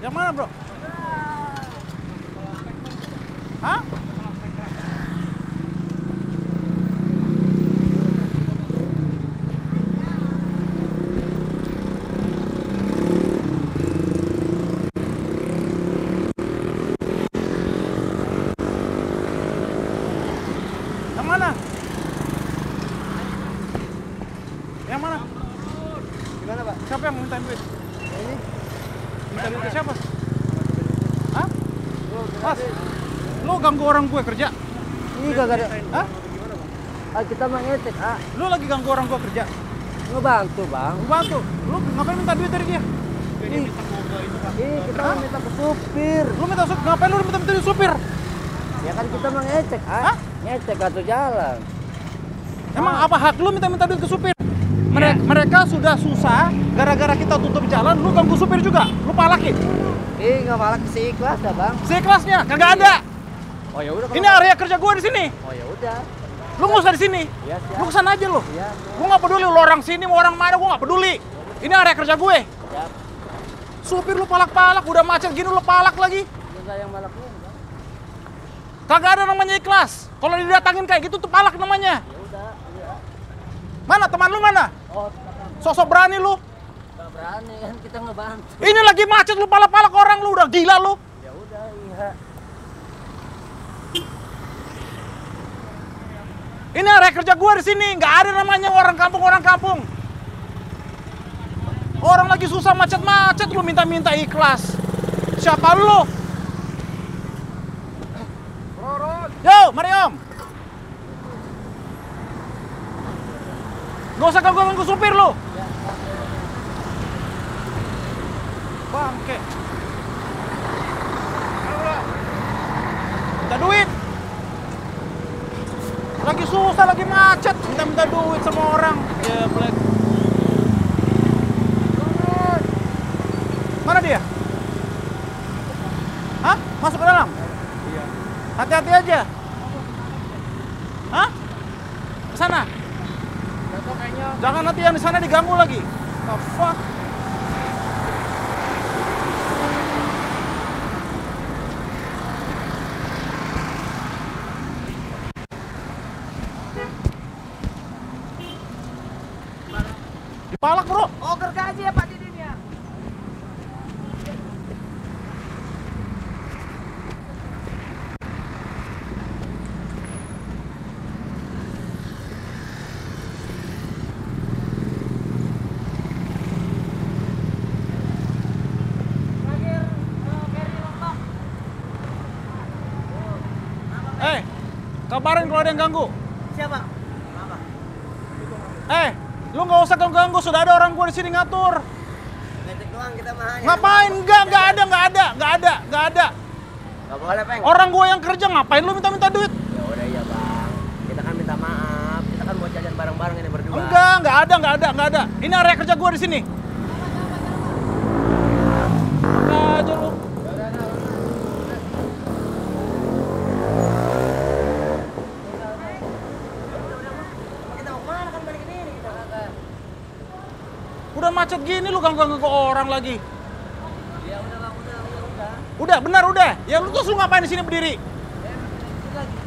Yang mana, bro? Hah? Yang mana? Yang mana? Gimana, Pak? Siapa yang minta duit? Ini Minta duit ke siapa? Hah? Mas, lu ganggu orang gue kerja? ini kagak ada. Hah? Ah, kita mah ngecek, ah. Lu lagi ganggu orang gue kerja? Ngebantu, Bang. Gue bantu. Lu ngapain minta duit dari dia? Ini kita mau minta ke supir. Lu minta ngapain lu minta duit supir? Ya kan kita mah ngecek, ah. Hah? Ngecek atau jalan. Emang apa hak lu minta duit ke supir? Mereka sudah susah gara-gara kita tutup jalan, lu ganggu supir juga. Lu palakin. Nggak malah si ikhlas dah, Bang. Sekelasnya kagak ada. Oh ya udah. Ini area kerja gua di sini. Oh ya udah. Lu nggak usah di sini. Iya, siap. Lu kesana aja lu. Iya. Gua nggak peduli lu orang sini mau orang mana, gua nggak peduli. Ini area kerja gue. Ya. Supir lu palak-palak, udah macet gini lu palak lagi. Enggak yang malaknya, Bang. Kagak ada namanya ikhlas. Kalau didatangin kayak gitu tuh palak namanya. Ya udah, iya. Mana teman lu mana? Oh, Sosok berani lu. nggak berani kan kita ngebantu. Ini lagi macet lu palak-palak orang lu udah gila lu. Ya udah, iya. Ini area kerja gua di sini, nggak ada namanya orang kampung. Orang lagi susah macet-macet lu minta ikhlas. Siapa lu? Yo, mari om. Gak usah ganggu supir lu. Bangke. Minta duit. Lagi susah, lagi macet, minta duit sama orang. Ya, black. Mana dia? Hah? Masuk ke dalam? Iya. Hati-hati aja. Hah? Ke sana. Jatuh kayaknya. Jangan nanti yang di sana diganggu lagi. The fuck? Dipalak, bro. Oh, gergaji ya Pak Didin ya. Kabarin kalau ada yang ganggu. Siapa? Kenapa? Lu nggak usah ganggu, sudah ada orang gua di sini ngatur. Ngecek doang kita mah. Ngapain? Nggak ada. Nggak boleh, Peng. Orang gua yang kerja, ngapain lu minta duit? Ya udah ya, Bang. Kita kan minta maaf. Kita kan mau jajan bareng-bareng ini berdua. Nggak ada. Ini area kerja gua di sini. Apa aja lu? Udah macet gini lu ganggu orang lagi. Ya udah, Bang, udah. Udah, benar udah. Ya lu terus lu ngapain di sini berdiri? Lagi